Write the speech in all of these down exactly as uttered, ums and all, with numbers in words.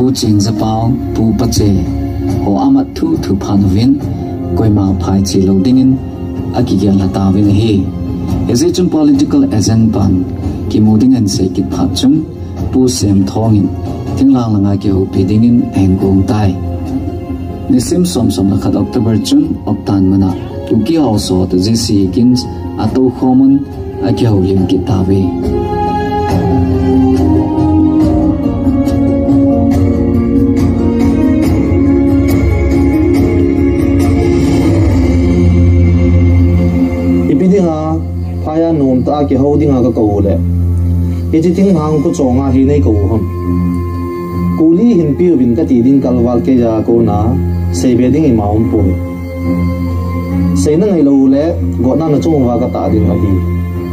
pu ching zapao pu pache ho amat thu thu phanovin koima phai chi loadingin akigya latawin hi ezechun political agent pan ki moding and say kit phachum pu sem thongin tinglang langa ke opidingin engong tai nisim som som la khat October chun optan mana uki also the jc kins ato khomun aki holim kitabe ipidinga phaya nom ta ki holdinga ka ko le iti ting hang ku chonga hi nei ko hom kuli hin piu bin ka ti din kalwal ke ja ko na sebe ding i maum po sei na ngai lo le go na na chung wa ka ta din ma hi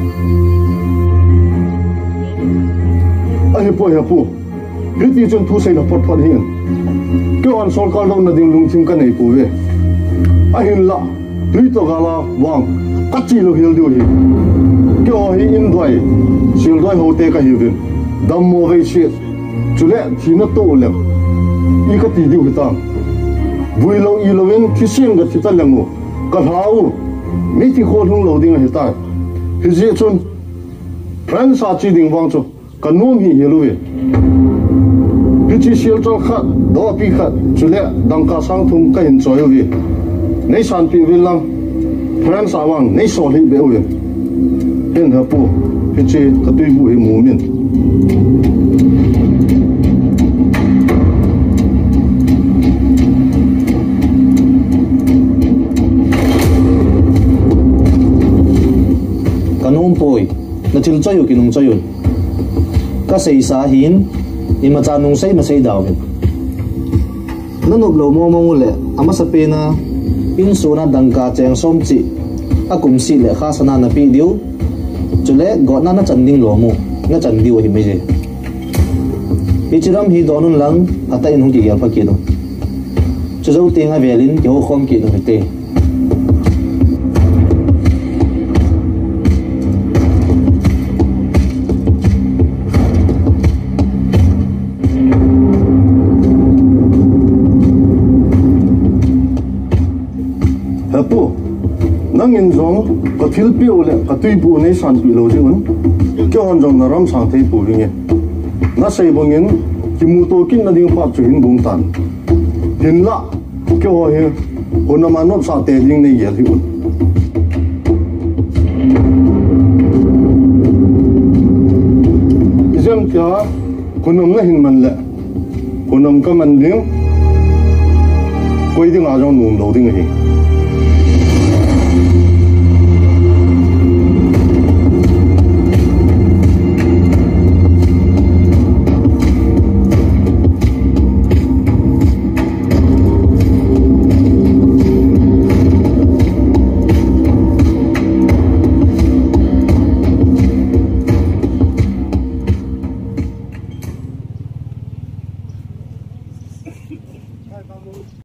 ai po ya po riti chon thu sei na pot pot hin ke on sol ka lo na ding lung chim ka nei po ve a hin la ri to ga la wang ka chi lo hil du hi ke o hi in doi sil doi ho te ka hi din dam mo ve shi chule thi na to le i ka ti du hi ta vui lo i lo wen thi sim ga thi ta lang mo ka hau mi ti kho thung lo ding hi ta hi ji chun pran sa chi ding wang chu ka nom hi hi lo ve hi chi sil chol khat do pi khat chule dang ka sang thum ka hin choi ve nei san pi vil lang pran sa wang nei so hi be ve hen ha pu hi chi ka tui bu hi mu min kanung poi na til chayu kinung chayun ka sei sa hin ima cha nung sei ma sei daw hin nanop lo mo mo le ama sa pe na in so na dangka cheng som chi akum si le kha sana na pi diu chule go na na chanding lo mu na chandi wa hi me je ichiram hi donun lang ata in hung ki gyal pa ki do chu te nga velin ki ho khom ki no te po nang in zong ka thil pi ole ka tui bu nei san pi lo jing ke on jong na ram sang thei pu ringe na sei bongin ki mu to kin na ding pa chu hin bung tan hin la ke ho he ona ma no sa te ding nei yel hi un izam kya kunum na hin man la kunum ka man ding koi ding a jong num lo ding hi